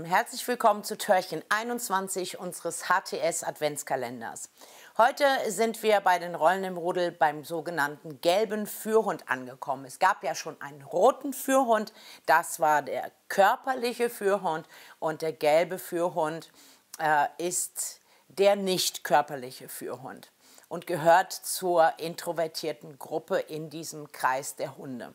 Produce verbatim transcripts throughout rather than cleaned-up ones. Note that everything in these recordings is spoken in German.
herzlich willkommen zu Türchen einundzwanzig unseres H T S-Adventskalenders. Heute sind wir bei den Rollen im Rudel beim sogenannten gelben Führhund angekommen. Es gab ja schon einen roten Führhund, das war der körperliche Führhund, und der gelbe Führhund äh, ist der nicht körperliche Führhund und gehört zur introvertierten Gruppe in diesem Kreis der Hunde.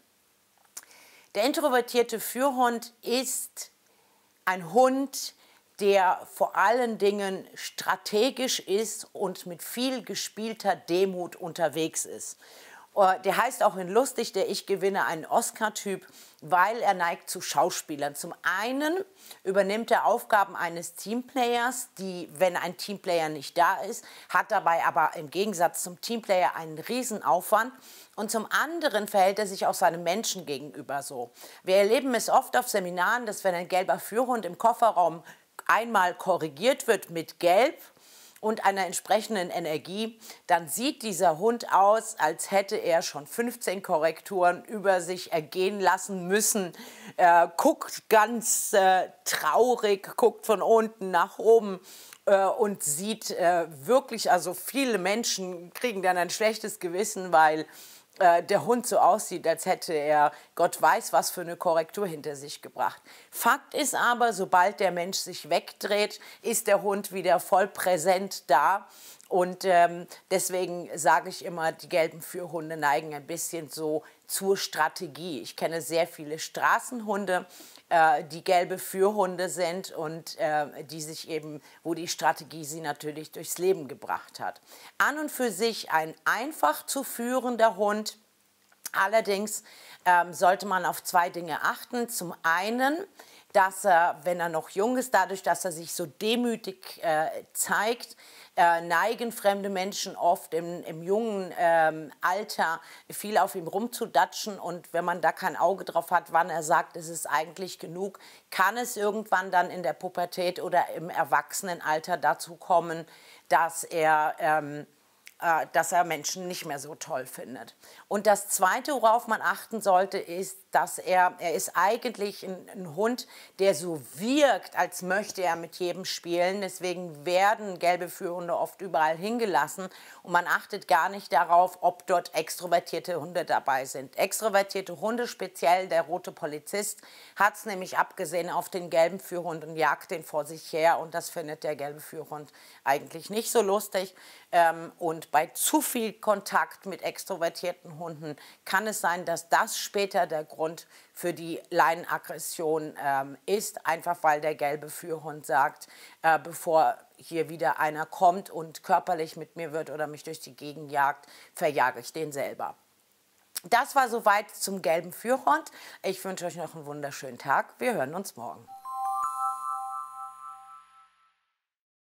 Der introvertierte Führhund ist ein Hund, der vor allen Dingen strategisch ist und mit viel gespielter Demut unterwegs ist. Der heißt auch in Lustig, der Ich gewinne, einen Oscar-Typ, weil er neigt zu Schauspielern. Zum einen übernimmt er Aufgaben eines Teamplayers, die, wenn ein Teamplayer nicht da ist, hat dabei aber im Gegensatz zum Teamplayer einen Riesenaufwand. Und zum anderen verhält er sich auch seinem Menschen gegenüber so. Wir erleben es oft auf Seminaren, dass wenn ein gelber Führhund im Kofferraum einmal korrigiert wird mit Gelb und einer entsprechenden Energie, dann sieht dieser Hund aus, als hätte er schon fünfzehn Korrekturen über sich ergehen lassen müssen, äh, guckt ganz äh, traurig, guckt von unten nach oben äh, und sieht äh, wirklich, also viele Menschen kriegen dann ein schlechtes Gewissen, weil äh, der Hund so aussieht, als hätte er Gott weiß was für eine Korrektur hinter sich gebracht. Fakt ist aber, sobald der Mensch sich wegdreht, ist der Hund wieder voll präsent da. Und ähm, deswegen sage ich immer, die gelben Führhunde neigen ein bisschen so zur Strategie. Ich kenne sehr viele Straßenhunde, äh, die gelbe Führhunde sind und äh, die sich eben, wo die Strategie sie natürlich durchs Leben gebracht hat. An und für sich ein einfach zu führender Hund. Allerdings ähm, sollte man auf zwei Dinge achten. Zum einen, dass er, wenn er noch jung ist, dadurch, dass er sich so demütig äh, zeigt, äh, neigen fremde Menschen oft im, im jungen ähm, Alter viel auf ihm rumzudatschen. Und wenn man da kein Auge drauf hat, wann er sagt, es ist eigentlich genug, kann es irgendwann dann in der Pubertät oder im Erwachsenenalter dazu kommen, dass er ähm, dass er Menschen nicht mehr so toll findet. Und das Zweite, worauf man achten sollte, ist, dass er, er ist eigentlich ein, ein Hund, der so wirkt, als möchte er mit jedem spielen. Deswegen werden gelbe Führhunde oft überall hingelassen und man achtet gar nicht darauf, ob dort extrovertierte Hunde dabei sind. Extrovertierte Hunde, speziell der rote Polizist, hat es nämlich abgesehen auf den gelben Führhund und jagt den vor sich her, und das findet der gelbe Führhund eigentlich nicht so lustig. Ähm, und bei zu viel Kontakt mit extrovertierten Hunden kann es sein, dass das später der Grund für die Leinenaggression ähm, ist, einfach weil der gelbe Führhund sagt, äh, bevor hier wieder einer kommt und körperlich mit mir wird oder mich durch die Gegend jagt, verjage ich den selber. Das war soweit zum gelben Führhund. Ich wünsche euch noch einen wunderschönen Tag. Wir hören uns morgen.